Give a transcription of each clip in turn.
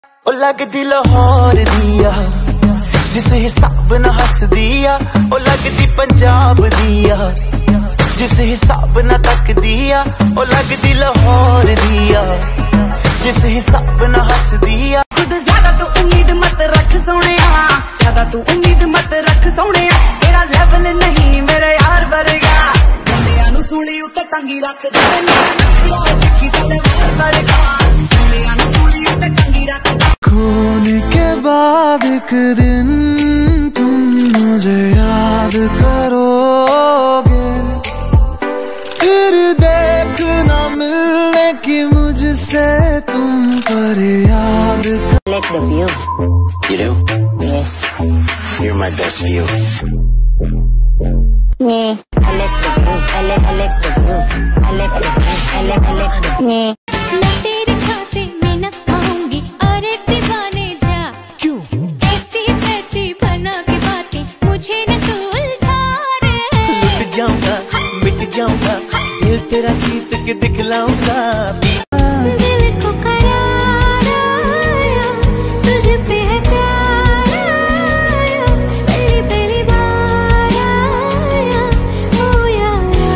ओ लगदी लाहौर दिया जिस हिसाब न हस दिया, ओ लगदी पंजाब दिया जिस हिसाब न तक दिया, ओ लगदी लाहौर दिया जिस हिसाब न हस दिया। खुद ज्यादा तू उम्मीद मत रख सोनिया, ज्यादा तू उम्मीद मत रख सोनिया, तेरा लेवल नहीं मेरे यार वर्गा। बंदियां नू सूली उत्ते टंगी रख दे, देखी तेरे वर्गा। बंदियां नू सूली उत्ते टंगी रख दे। खोने के बाद एक दिन तुम मुझे याद करोगे, फिर देखना मिलने की मुझसे तुम पर याद। I like the view. You do? Yes. You're my best view. Me. I like the view. I like the view. I like the view. I like the me. मैं तेरे झांसे में न आऊंगी, अरे दीवाने जा। क्यों? ऐसी वैसी बना के बातें मुझे न तू उलझा रे। लुट जाऊंगा, मिट जाऊंगा, दिल तेरा जीत के दिखलाऊंगा। दिल को करार आया, तुझ पे है प्यार आया, पहली बार आया, ओ यारा।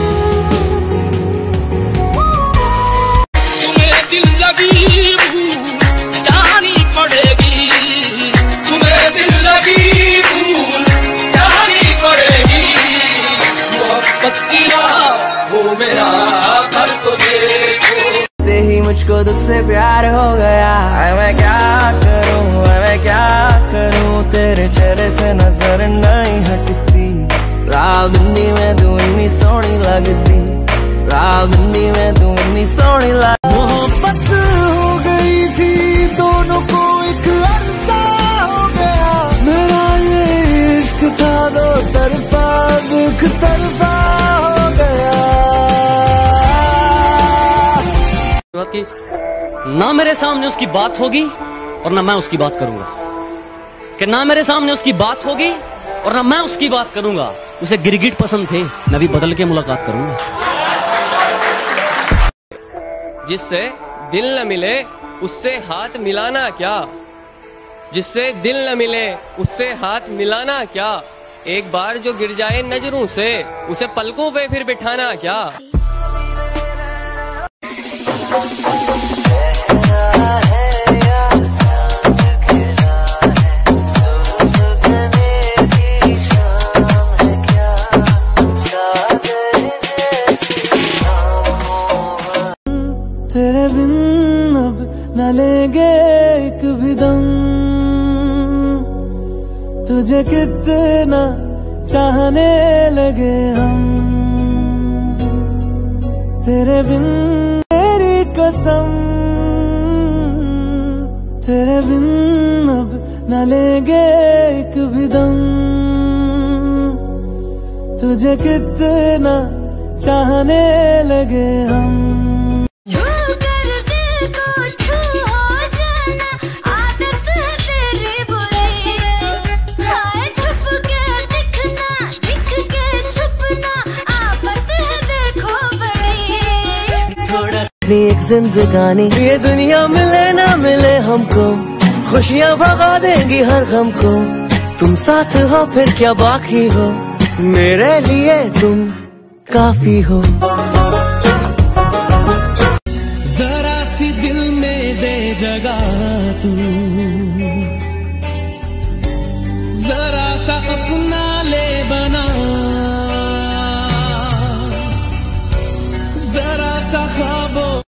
तुम्हें दिल लगी भूल जानी पड़ेगी, तुम्हें दिल लगी भूल जानी पड़ेगी। मोहब्बत की राह वो मेरा घर तो देखो। ही मुझको तुझसे प्यार हो गया, मैं क्या करूं, मैं क्या करूं, तेरे चेहरे से नजर नहीं हटती। लाल बिंदी में तू इतनी सोहनी लगती, लाल बिंदी में तू इतनी सोहनी लगती। मोहब्बत हो गई थी दोनों को, एक अरसा हो गया मेरा ये इश्क था, दो तरफा दुख तरफा हो गया। कि ना मेरे सामने उसकी बात होगी और ना मैं उसकी बात करूंगा, कि ना मेरे सामने उसकी बात होगी और ना मैं उसकी बात करूंगा। उसे गिरगिट पसंद थे, मैं भी बदल के मुलाकात करूंगा। जिससे दिल न मिले उससे हाथ मिलाना क्या, जिससे दिल न मिले उससे हाथ मिलाना क्या। एक बार जो गिर जाए नजरों से उसे पलकों पे फिर बिठाना क्या। तेरे बिन अब न लेंगे एक भी दम, तुझे कितना चाहने लगे हम। तेरे बिन तेरी कसम, तेरे बिन अब न लेंगे एक भी दम, तुझे कितना चाहने लगे हम। एक जिंदगानी ये दुनिया मिले ना मिले हमको, खुशियाँ भगा देंगी हर गम को। तुम साथ हो फिर क्या बाकी हो, मेरे लिए तुम काफी हो। जरा सी दिल में दे जगह तू, जरा सा अपना ले बना, जरा सा